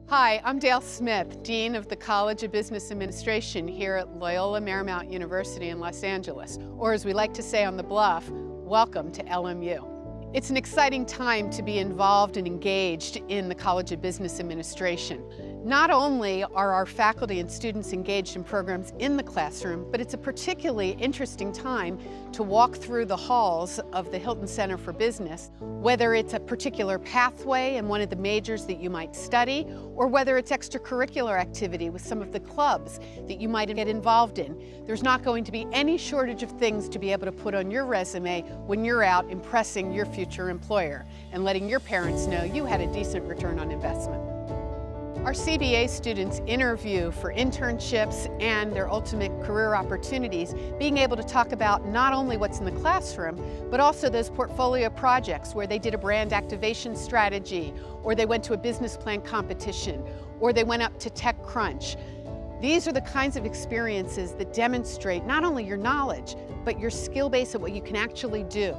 Hi, I'm Dale Smith, Dean of the College of Business Administration here at Loyola Marymount University in Los Angeles, or as we like to say on the Bluff, welcome to LMU. It's an exciting time to be involved and engaged in the College of Business Administration. Not only are our faculty and students engaged in programs in the classroom, but it's a particularly interesting time to walk through the halls of the Hilton Center for Business, whether it's a particular pathway in one of the majors that you might study, or whether it's extracurricular activity with some of the clubs that you might get involved in. There's not going to be any shortage of things to be able to put on your resume when you're out impressing your future employer and letting your parents know you had a decent return on investment. Our CBA students interview for internships and their ultimate career opportunities, being able to talk about not only what's in the classroom, but also those portfolio projects where they did a brand activation strategy, or they went to a business plan competition, or they went up to TechCrunch. These are the kinds of experiences that demonstrate not only your knowledge, but your skill base at what you can actually do.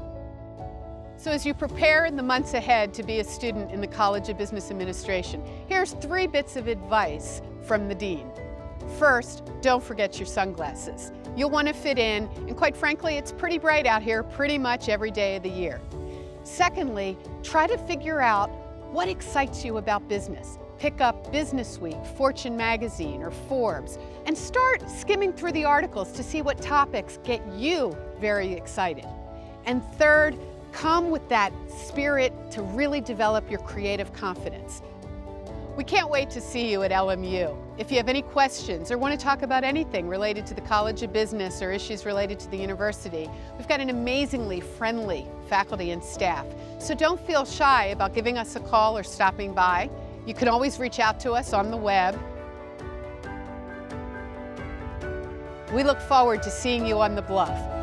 So as you prepare in the months ahead to be a student in the College of Business Administration, here's 3 bits of advice from the Dean. First, don't forget your sunglasses. You'll want to fit in, and quite frankly, it's pretty bright out here pretty much every day of the year. Secondly, try to figure out what excites you about business. Pick up Business Week, Fortune Magazine, or Forbes, and start skimming through the articles to see what topics get you very excited. And third, come with that spirit to really develop your creative confidence. We can't wait to see you at LMU. If you have any questions or want to talk about anything related to the College of Business or issues related to the university, we've got an amazingly friendly faculty and staff. So don't feel shy about giving us a call or stopping by. You can always reach out to us on the web. We look forward to seeing you on the Bluff.